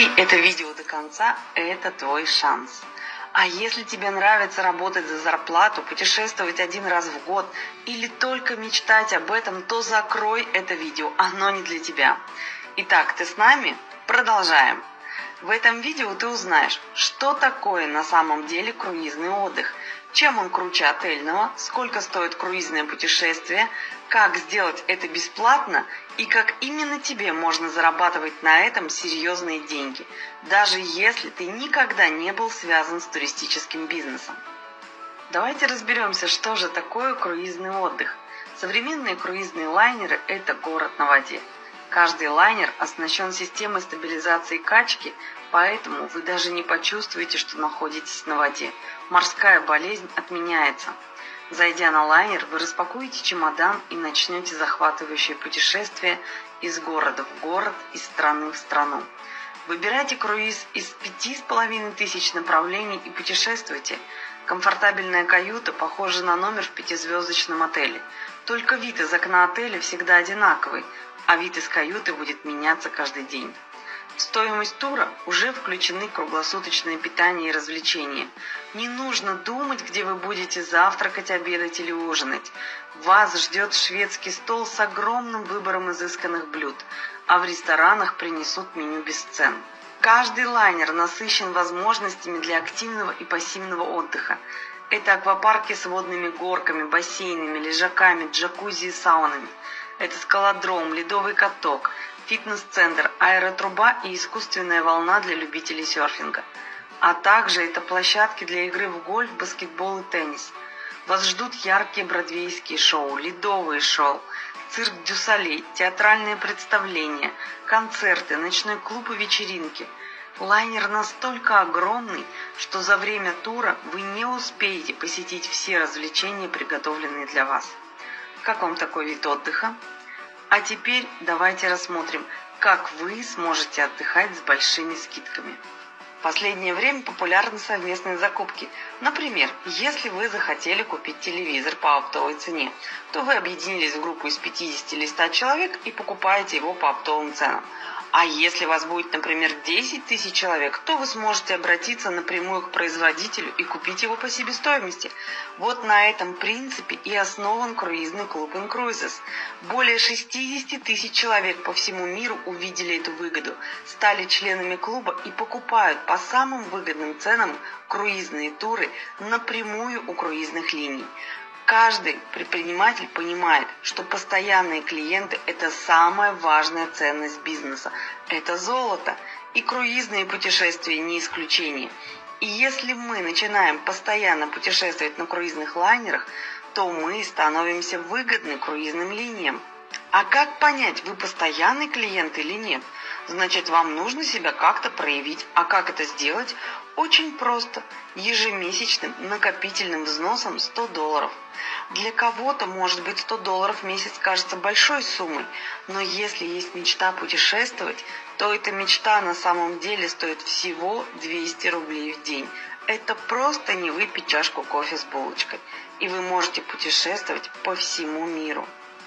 Досмотри это видео до конца, это твой шанс. А если тебе нравится работать за зарплату, путешествовать один раз в год или только мечтать об этом, то закрой это видео, оно не для тебя. Итак, ты с нами? Продолжаем. В этом видео ты узнаешь, что такое на самом деле круизный отдых, чем он круче отельного, сколько стоит круизное путешествие, как сделать это бесплатно и как именно тебе можно зарабатывать на этом серьезные деньги, даже если ты никогда не был связан с туристическим бизнесом. Давайте разберемся, что же такое круизный отдых. Современные круизные лайнеры – это город на воде. Каждый лайнер оснащен системой стабилизации качки, поэтому вы даже не почувствуете, что находитесь на воде. Морская болезнь отменяется. Зайдя на лайнер, вы распакуете чемодан и начнете захватывающее путешествие из города в город, из страны в страну. Выбирайте круиз из 5500 направлений и путешествуйте. Комфортабельная каюта похожа на номер в 5-звездочном отеле. Только вид из окна отеля всегда одинаковый, а вид из каюты будет меняться каждый день. В стоимость тура уже включены круглосуточное питание и развлечения. Не нужно думать, где вы будете завтракать, обедать или ужинать. Вас ждет шведский стол с огромным выбором изысканных блюд, а в ресторанах принесут меню без цен. Каждый лайнер насыщен возможностями для активного и пассивного отдыха. Это аквапарки с водными горками, бассейнами, лежаками, джакузи и саунами. Это скалодром, ледовый каток, фитнес-центр, аэротруба и искусственная волна для любителей серфинга. А также это площадки для игры в гольф, баскетбол и теннис. Вас ждут яркие бродвейские шоу, ледовые шоу, цирк дю Солей, театральные представления, концерты, ночной клуб и вечеринки. Лайнер настолько огромный, что за время тура вы не успеете посетить все развлечения, приготовленные для вас. Как вам такой вид отдыха? А теперь давайте рассмотрим, как вы сможете отдыхать с большими скидками. В последнее время популярны совместные закупки. Например, если вы захотели купить телевизор по оптовой цене, то вы объединились в группу из 50 или 100 человек и покупаете его по оптовым ценам. А если вас будет, например, 10 тысяч человек, то вы сможете обратиться напрямую к производителю и купить его по себестоимости. Вот на этом принципе и основан круизный клуб Incruises. Более 60 тысяч человек по всему миру увидели эту выгоду, стали членами клуба и покупают по самым выгодным ценам круизные туры напрямую у круизных линий. Каждый предприниматель понимает, что постоянные клиенты – это самая важная ценность бизнеса. Это золото. И круизные путешествия не исключение. И если мы начинаем постоянно путешествовать на круизных лайнерах, то мы становимся выгодны круизным линиям. А как понять, вы постоянный клиент или нет? Значит, вам нужно себя как-то проявить. А как это сделать? Очень просто. Ежемесячным накопительным взносом $100. Для кого-то, может быть, $100 в месяц кажется большой суммой, но если есть мечта путешествовать, то эта мечта на самом деле стоит всего 200 рублей в день. Это просто не выпить чашку кофе с булочкой, и вы можете путешествовать по всему миру.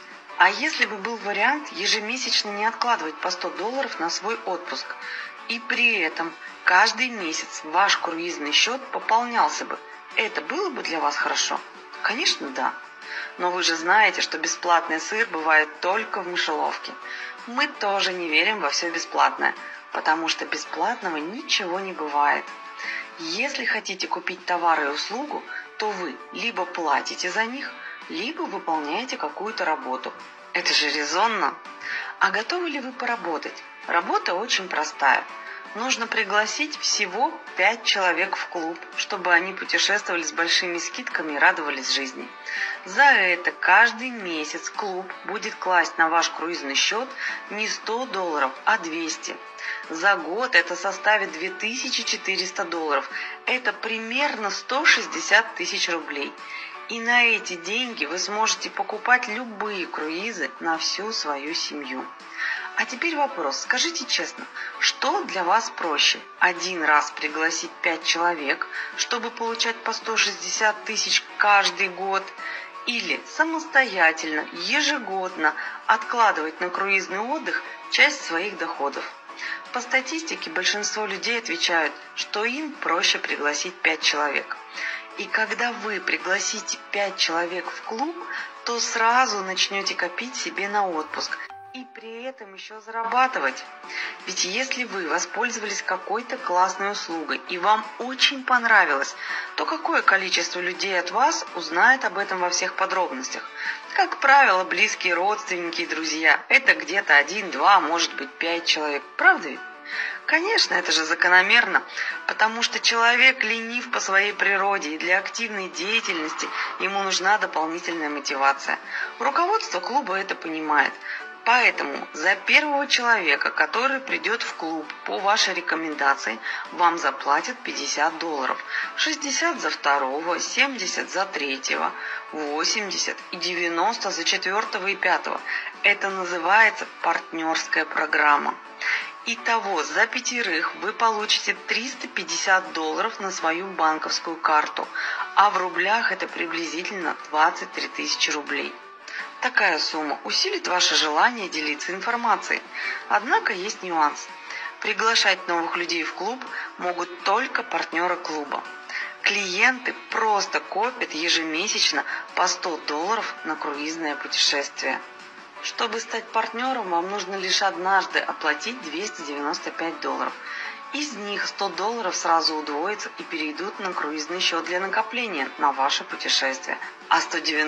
А если бы был вариант ежемесячно не откладывать по $100 на свой отпуск, и при этом каждый месяц ваш круизный счет пополнялся бы, это было бы для вас хорошо? Конечно, да. Но вы же знаете, что бесплатный сыр бывает только в мышеловке. Мы тоже не верим во все бесплатное, потому что бесплатного ничего не бывает. Если хотите купить товар и услугу, то вы либо платите за них, либо выполняете какую-то работу. Это же резонно. А готовы ли вы поработать? Работа очень простая. Нужно пригласить всего 5 человек в клуб, чтобы они путешествовали с большими скидками и радовались жизни. За это каждый месяц клуб будет класть на ваш круизный счет не $100, а 200. За год это составит $2400. Это примерно 160 тысяч рублей. И на эти деньги вы сможете покупать любые круизы на всю свою семью. А теперь вопрос. Скажите честно, что для вас проще? Один раз пригласить 5 человек, чтобы получать по 160 тысяч каждый год? Или самостоятельно, ежегодно откладывать на круизный отдых часть своих доходов? по статистике большинство людей отвечают, что им проще пригласить 5 человек. И когда вы пригласите 5 человек в клуб, то сразу начнете копить себе на отпуск и при этом еще зарабатывать. Ведь если вы воспользовались какой-то классной услугой и вам очень понравилось, то какое количество людей от вас узнает об этом во всех подробностях? Как правило, близкие родственники и друзья. Это где-то 1, 2, может быть 5 человек. Правда ведь? Конечно, это же закономерно, потому что человек ленив по своей природе, и для активной деятельности ему нужна дополнительная мотивация. Руководство клуба это понимает. Поэтому за первого человека, который придет в клуб по вашей рекомендации, вам заплатят $50, 60 за второго, 70 за третьего, 80 и 90 за четвертого и пятого. Это называется партнерская программа. Итого за 5 вы получите $350 на свою банковскую карту, а в рублях это приблизительно 23 тысячи рублей. Такая сумма усилит ваше желание делиться информацией. Однако есть нюанс. Приглашать новых людей в клуб могут только партнеры клуба. Клиенты просто копят ежемесячно по $100 на круизное путешествие. Чтобы стать партнером, вам нужно лишь однажды оплатить $295. Из них $100 сразу удвоятся и перейдут на круизный счет для накопления на ваше путешествие. А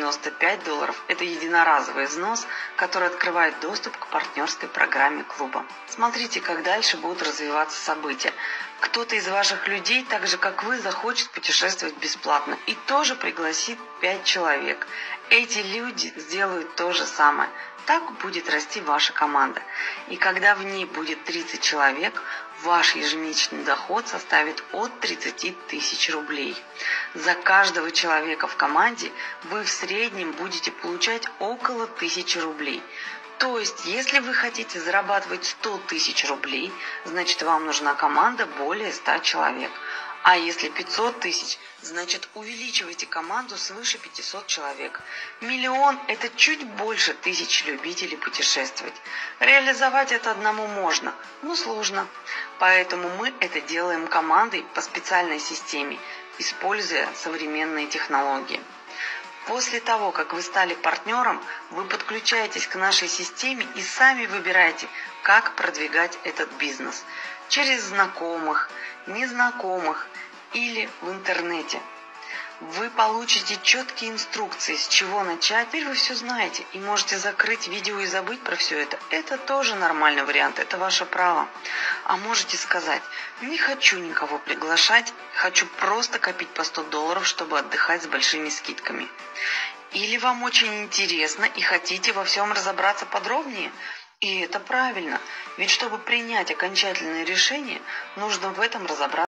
$195 – это единоразовый взнос, который открывает доступ к партнерской программе клуба. Смотрите, как дальше будут развиваться события. Кто-то из ваших людей, так же как вы, захочет путешествовать бесплатно и тоже пригласит 5 человек. Эти люди сделают то же самое. Так будет расти ваша команда. И когда в ней будет 30 человек, ваш ежемесячный доход составит от 30 тысяч рублей. За каждого человека в команде вы в среднем будете получать около 1000 рублей. То есть, если вы хотите зарабатывать 100 тысяч рублей, значит вам нужна команда более 100 человек. А если 500 тысяч, значит увеличивайте команду свыше 500 человек. 1 000 000 – это чуть больше 1000 любителей путешествовать. Реализовать это одному можно, но сложно. Поэтому мы это делаем командой по специальной системе, используя современные технологии. После того, как вы стали партнером, вы подключаетесь к нашей системе и сами выбираете, как продвигать этот бизнес. Через знакомых, незнакомых или в интернете. Вы получите четкие инструкции, с чего начать. Теперь вы все знаете и можете закрыть видео и забыть про все это. Это тоже нормальный вариант, это ваше право. А можете сказать: не хочу никого приглашать, хочу просто копить по $100, чтобы отдыхать с большими скидками. Или вам очень интересно и хотите во всем разобраться подробнее. И это правильно, ведь чтобы принять окончательное решение, нужно в этом разобраться.